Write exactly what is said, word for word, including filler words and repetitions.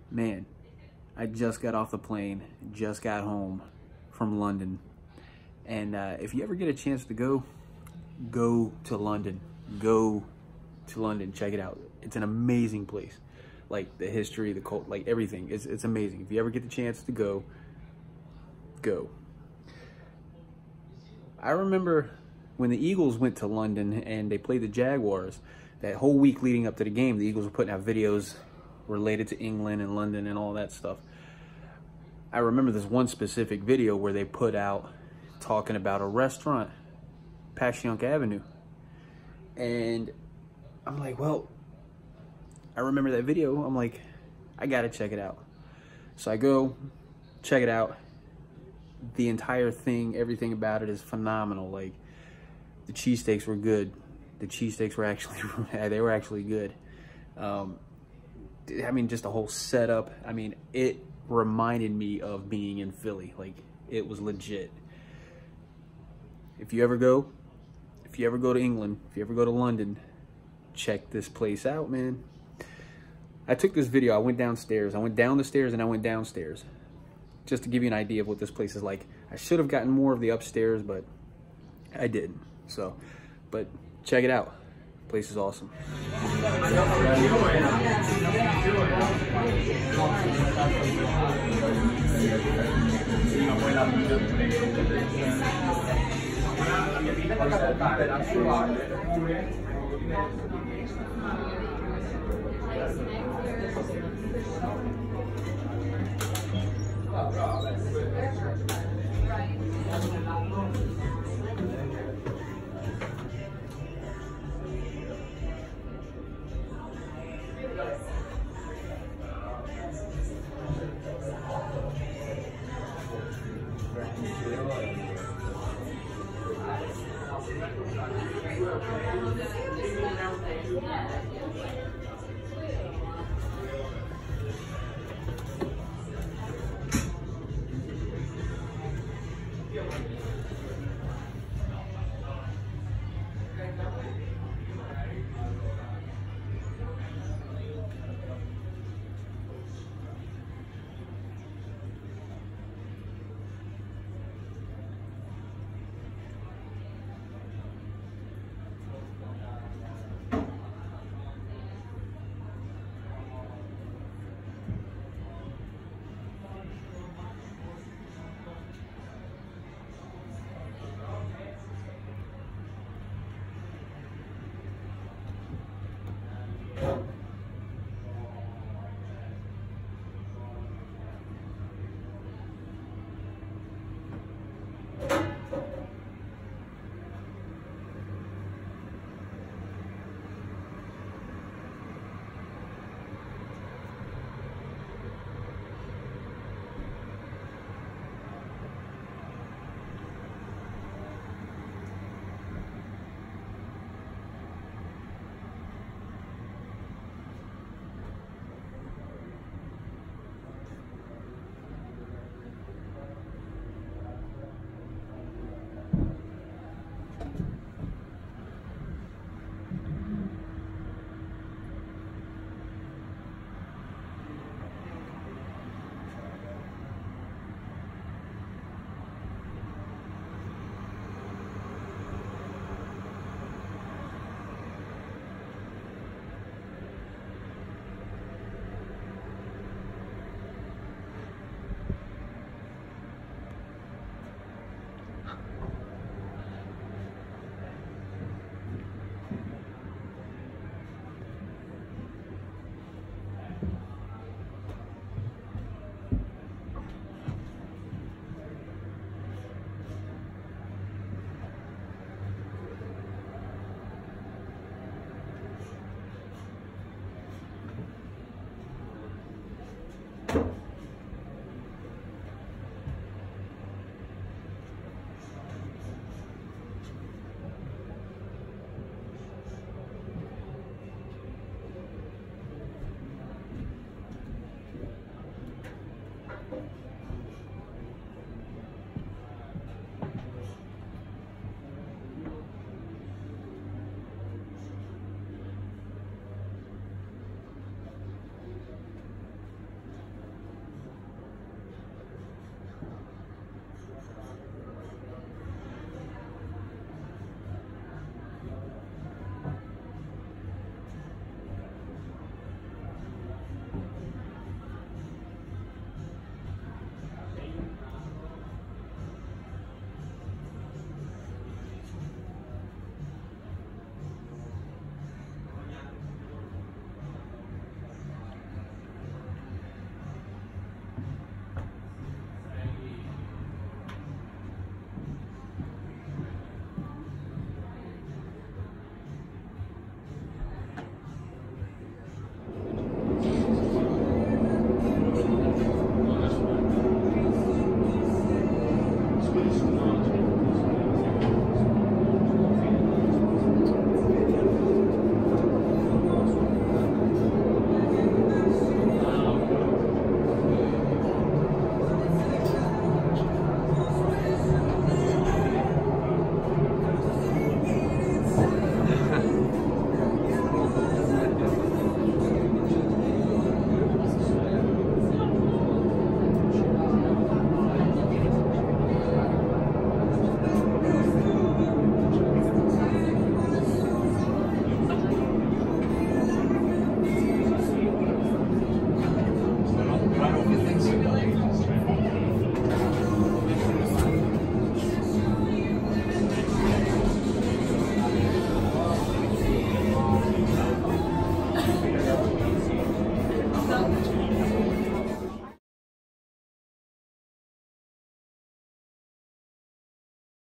Man, I just got off the plane, just got home from London. And uh, if you ever get a chance to go, go to London. Go to London, check it out. It's an amazing place. Like the history, the cult, like everything. It's, it's amazing. If you ever get the chance to go, go. I remember when the Eagles went to London and they played the Jaguars, that whole week leading up to the game, the Eagles were putting out videos related to England and London and all that stuff. I remember this one specific video where they put out talking about a restaurant, Passyunk Avenue. And I'm like, well, I remember that video. I'm like, I gotta check it out. So I go, check it out. The entire thing, everything about it is phenomenal. Like, the cheesesteaks were good. The cheesesteaks were actually, they were actually good. Um, I mean, just the whole setup. I mean, it reminded me of being in Philly. Like, it was legit. If you ever go, if you ever go to England, if you ever go to London, check this place out, man. I took this video, I went downstairs. I went down the stairs and I went downstairs. Just to give you an idea of what this place is like. I should have gotten more of the upstairs, but I didn't. So, but check it out. Place is awesome.